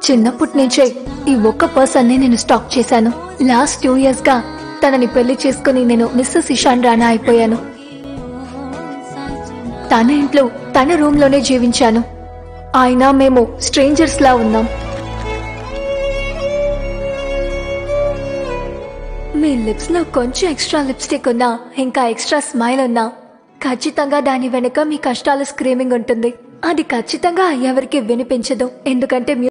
చిన్నప్పటి నుంచే ఈ ఒక్క పర్సన్ని నేను స్టాక్ చేశాను. లాస్ట్ 2 years గా తనని పెళ్లి చేసుకుని నేను మిస్సెస్ ఇషాన్ రాణా అయిపోయాను. తన ఇంట్లో తన రూమ్ లోనే జీవించాను. అయినా మేము స్ట్రేంజర్స్ లా ఉన్నాం. మీ లిప్స్ లో కొంచెం ఎక్స్ట్రా లిప్స్టిక్ ఉన్నా, ఇంకా ఎక్స్ట్రా స్మైల్ ఉన్నా, ఖచ్చితంగా దాని వెనుక మీ కష్టాల స్క్రీమింగ్ ఉంటుంది. అది ఖచ్చితంగా ఎవరికి వినిపించదు. ఎందుకంటే